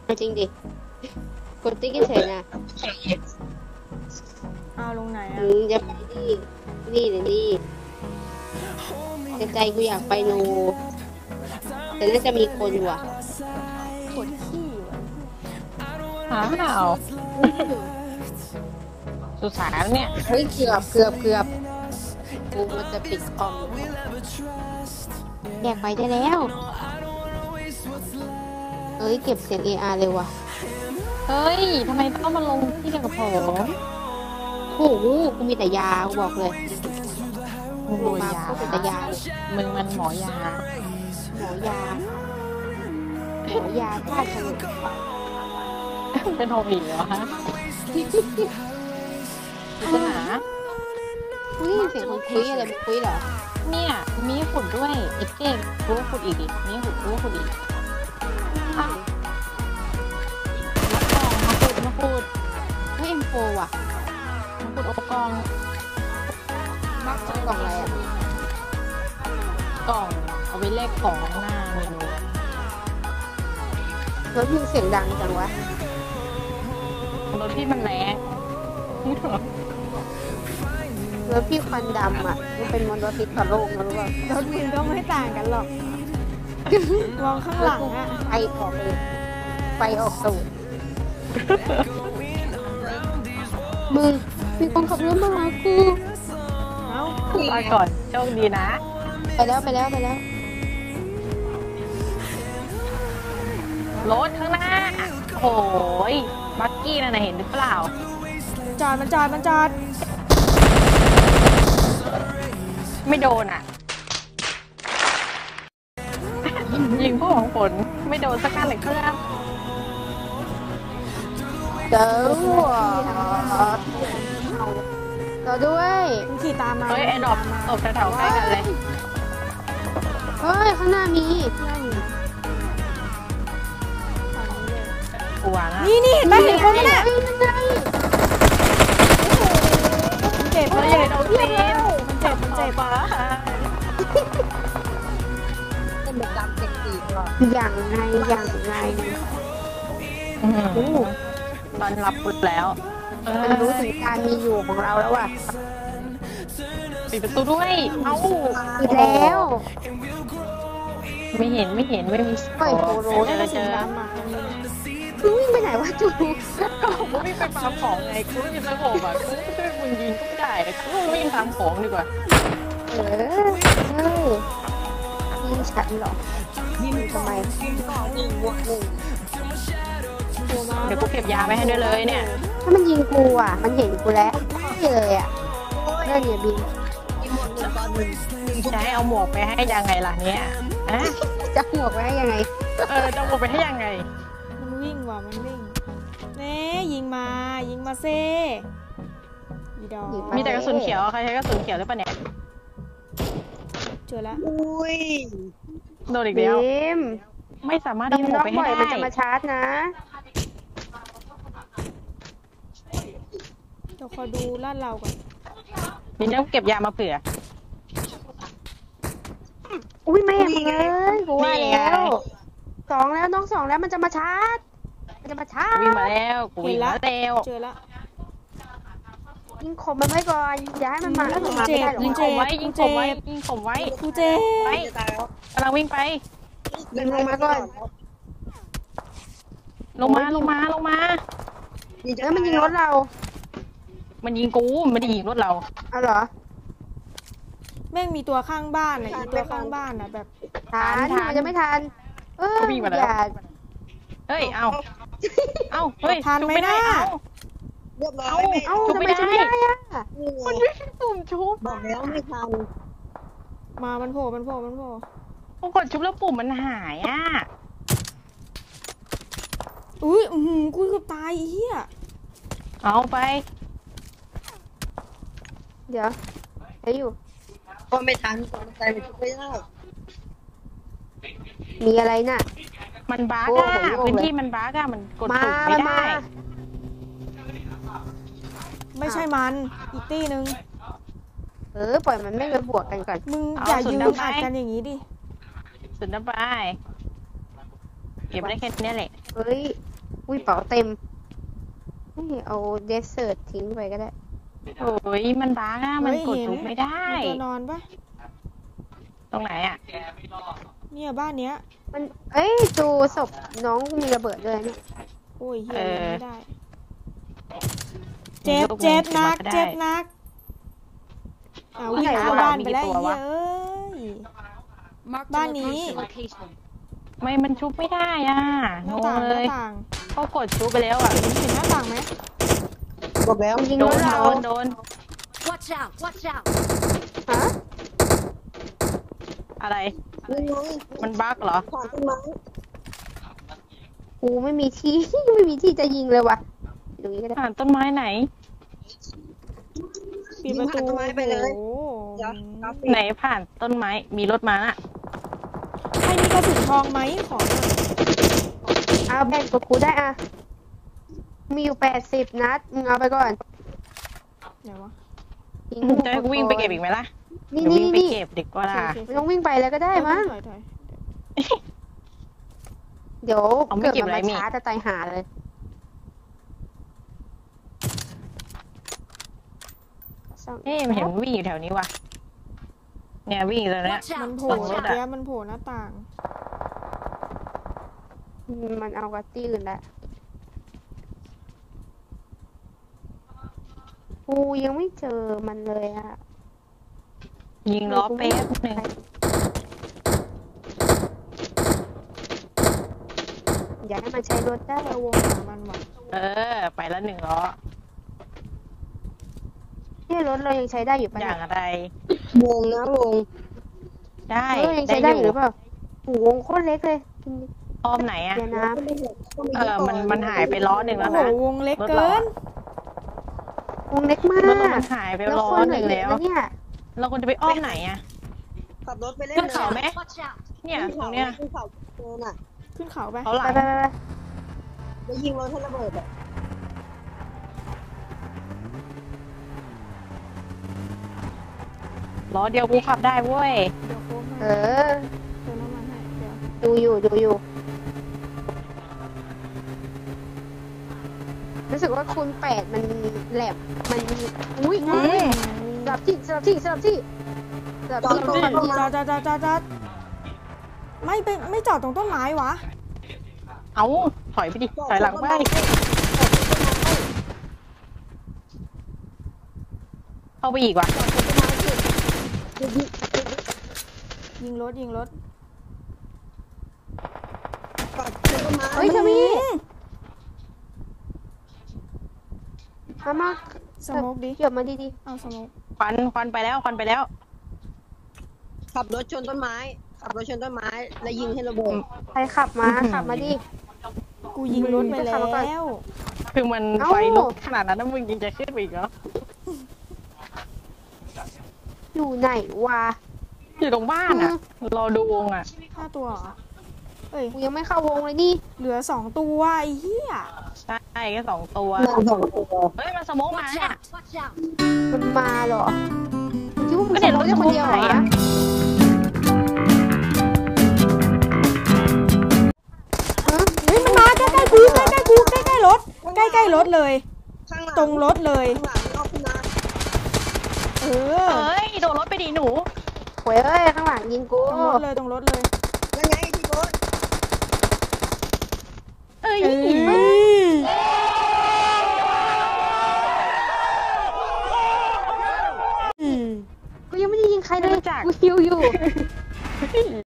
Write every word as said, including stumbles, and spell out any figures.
จริงดิกดติ๊กเฉยนะเอาลงไหนอ่ะจะไปนี่นี่หรือนี่แต่ใจกูอยากไปโนแต่น่าจะมีคนว่ะปวดขี้อ้าวสุสานเนี่ยเฮ้ยเกือบเกือบเกือบกูมันจะปิดคอมอยากไปได้แล้วเอ้ยเก็บเสียง เอ อาร์ เลยว่ะเฮ้ยทำไมต้องมาลงที่เดียวกับผมโอ้โหกูมีแต่ยากูบอกเลยมึงดูยากูเป็นแต่ยามึงมันหมอยาหมอยาหมอยาฆ่าเชื้อเป็นโฮมีเหรอฮะปัญหาคุยเสียงคนคุยอะไรมันคุยเหรอเนี่ยมีขุดด้วยเอ็กเก้รู้ขุดอีกดิมีขุดรู้ขุดอีกมาขุดมาขุดเฮ้ยเอ็มโฟว่ะมาขุดโอกองมักกล่องอะไรอ่ะกล่องเอาไว้เลขของหน้าเมนูรถพี่เสียงดังจังวะรถพี่มันแรงรถพี่ควันดำอ่ะมันเป็นมลพิษต่อโลกนะรู้ป่ะรถวินก็ไม่ต่างกันหรอกมองข้างหลังอ่ะไฟออกเลยไฟออกตูดมึงมีคนขับรถมาหากูเอ้าไปก่อนโชคดีนะไปแล้วไปแล้วไปแล้วรถข้างหน้าโอ้ยบักกี้น่ะเห็นหรือเปล่าจอดมันจอดมันจอดไม่โดนอ่ะยิงพวกของฝนไม่โดนสักการเลยเครื่องเจ้าต่อด้วยมันขี่ตามมาเฮ้ยไอ้ดอกตบแถวๆใกล้กันเลยเฮ้ยข้างหน้ามีกลัวนะนี่นี่เห็นไหมเห็นคนไหมเนี่ยมันเจ็บมันยังไงโดนตีนมันเจ็บมันเจ็บปะเป็นแบบดำเจ็บตีนหรออย่างไงอย่างไงตอนรับปุดแล้วมันรู้ถึงการมีอยู่ของเราแล้วว่ะปิดประตูด้วยเอ้าปิดแล้วไม่เห็นไม่เห็นไม่มีเฮ้ยโปโรเจอเจอคือวิ่งไปไหนวะจูกูวิ่งไปฟาร์มของไงกูยิงไปโผล่แบบกูช่วยมึงยิงก็ไม่ได้กูวิ่งฟาร์มของดีกว่าเออเฮ้ยยิงฉันหรอยิงทำไมยิงต่อหนึ่งบวกหนึ่งเดี๋ยวกูเก็บยาไว้ให้ด้วยเลยเนี่ยถ้ามันยิงกูอ่ะมันเห็นกูแล้วนี่เลยอ่ะเรื่องเนี่ยบินจะให้เอาหมวกไปให้ยังไงล่ะเนี่ยอะจะหมวกไปให้ยังไงเออจะหมวกไปให้ยังไงมันวิ่งว่ะมันวิ่งเน่ยิงมายิงมาเซ่มีแต่กระสุนเขียวใครใช้กระสุนเขียวหรือเปล่าเนี่ยเจอแล้วอุ้ยโดนอีกแล้วไม่สามารถเอาหมวกไปให้ได้มันจะมาชาร์จนะเดี๋ยวขอดูลาดเราก่อนบินต้องเก็บยามาเผื่ออุ้ยไม่เลยกูว่าแล้วสองแล้วน้องสองแล้วมันจะมาชาร์จมันจะมาชาร์จวิ่งมาแล้วกูวิ่งมาแล้วเจอแล้วยิงข่มมันไว้ก่อนอย่าให้มันมาแล้วมันมาไม่ได้หรอกยิงข่มไว้ยิงข่มไว้ยิงข่มไว้กูเจ็บไปกำลังวิ่งไปยิงลงมาก่อนลงมาลงมาลงมาแล้วมันยิงรถเรามันยิงกูไม่ได้ยิงรถเราเอาเหรอแม่งมีตัวข้างบ้านอ่ะอีตัวข้างบ้านอ่ะแบบทันมันจะไม่ทันเอออย่าเฮ้ยเอาเอาเฮ้ยทันไหมนะเรียบร้อยเอ้าทำไมจะไม่ได้อะมันไม่ใช่ตุ่มชุบบอกแล้วไม่ทันมามันโผล่มันโผล่มันโผล่พอกดชุบแล้วปุ่มมันหายอ่ะอุ้ยอืมกูเกือบตายเหี้ยเอาไปเดี๋ยวไอ้อยู่ก็ไม่ทันก็ใจไม่ชุบไม่ได้มีอะไรน่ะมันบ้าก้าพื้นที่มันบ้าก้ามันกดปุ่มไม่ได้ไม่ใช่มันอีกตี้นึงเออปล่อยมันไม่ไปบวกกันก่อนมึงอย่ายืนอัดกันอย่างนี้ดิสุดนะไปเก็บได้แค่นี้แหละเฮ้ยอุ้ยเป๋าเต็มนี่เอาเดสเซิร์ตทิ้งไปก็ได้โอ้ยมันบ้าอะมันกดทุบไม่ได้มีตัวนอนปะตรงไหนอ่ะเนี่ยบ้านเนี้ยมันเอ้ยดูศพน้องมีระเบิดด้วยเนี่ยโอ้ยเฮียเออไม่ได้ เจ็บเจ็บนัก เจ็บนักเอาวิ่งเข้าบ้านไปแล้วไอ้เหี้ยเอ้ย บ้านนี้ไม่มันชุบไม่ได้อ่ะหงน้าง ต่างหเลน้าย ต่างก็กดชุบไปแล้วอ่ะเห็นหน้าต่างไหมหมดแล้วยิงโดรนถเราโดนโดน Watch out! Watch out! ฮะอะไรยังไงมันบั๊กเหรอผ่านต้นไม้กูไม่มีที่ ไม่มีที่จะยิงเลยว่ะตรงนี้ก็ได้ผ่านต้นไม้ไหนปิดประตูผ่านต้นไม้ไปเลยโอ้โหเดี๋ยวกราฟิกไหนผ่านต้นไม้ มีรถมาอ่ะใครมีกระสุนทองไหมขอหน่อยเอาแบ่งกับกูได้อะมีอยู่แปดสิบนัดมึงเอาไปก่อนเดี๋ยววะยิงจะให้กูวิ่งไปเก็บอีกไหมล่ะนี่เดี๋ยวนี่วิ่งไปนี่เก็บดีกว่าล่ะโอเคไม่ต้องวิ่งไปแล้วก็ได้มั้งถอยถอยเดี๋ยวเอาไม่เกิดเก็บมันอะไรมามีช้าจะตายหาเลยสองเอ๊ะมันเห็นมันวิ่งอยู่แถวนี้ว่ะ เนี่ยวิ่งอยู่ตรงเนี้ย Watch มัน out! โผล่สองรถเมื่ออะกี้มันโผล่หน้าต่างมันเอากระตี้อื่นแล้วกูยังไม่เจอมันเลยอะยิงล้อเป๊ะหนึ่งอย่าให้มันใช้รถได้เราวงหามันว่ะเออ ไปแล้วหนึ่งล้อเนี่ยรถเรายังใช้ได้อยู่ปะอเนี่ย่าย งอะไรวงนะวงได้เออยังได้ใช้ได้ออยู่หยู่รือเปล่าโอ้โหวงโคตรเล็กเลยอ้อมไหนอ่ะเดี๋ยวนะเออ มันมันหายไปล้อหนึ่งโอ้แล้วโหนะวงเล็กเกินวงเล็กมารถเรากมันหายไปแล้วล้อคนหเหลืนึ่อง เยแล้อะวนะเนี่ยเราควรจะไปอ้อมไหนอ่ะขับรถไปเล่นขึ้นเขาไหม Watch out! เนี่ยตรงเนี้ยขึ้นเขาเจอน่ะขึ้นเขาไปเขาหลัไปงไปไปไปแล้วยิงรถให้ระเบิดอ่ะล้อเดียวกูขับได้เว้ยเดี๋ยวโค้งเอมาอเติมน้ำมันให้เดี๋ยวดูอยู่ดูอยู่ รู้สึกว่าคูณแปดมันแหลมมันอุ้ยอุ้ยสลับที่สลับที่สลับที่สลับที่สลับที่จอดจอดจอดจอดจอดไม่ไปไม่จอดตรงต้นไม้วะเอาถอยไปดิ ถอยหลังไป เข้าไปอีกว่ะยิงรถยิงรถจอดต้นไม้เฮ้ยชมีมามาสโมกดิเกี่ยวมาดีดีเอาสโมกควันควันไปแล้วควันไปแล้วขับรถชนต้นไม้ ขับรถชนต้นไม้ แล้วยิงให้ระเบิดใครขับมาขับมาดิกูยิงรถไปแล้ขับมาก่อนวคือมันเอ้าไฟลุกขนาดนั้นนะมึงยังจะขึ้นไปอีกเหรออยู่ไหนวะอยู่ตรงบ้านอ่ะ รอดูวงอ่ะห้าตัวเหรอเอ้ยกูยังไม่เข้าวงเลยนี่เหลือสองตัวไอ้เหี้ยใช่แค่สองตัวมาสองตัวเฮ้ย มันสโมกมา Watch เนี่ย out! Watch out! มันมาเหรอคิดว่ามึงก็เดี๋ยวขับรถได้คนเดียวเหรรถไหนออะฮะเฮ้ยมันมาใกล้ใกล้ๆกูใกล้ใกล้ๆกูใกล้ใกล้ๆรถใกล้ใกล้ๆรถเลยข้างหลังตรงรถเลยข้างหลังเอาขึ้นมาเอเออ้ย โดนรถไปดิหนูโวยเอ้ยข้างหลังยิงกูตรงรถเลยตรงรถเลยแล้วไงที่รถเอ้ยเอ้ยกูยังไม่ได้ยิงใครเลยไม่รู้จักกูคิวอยู่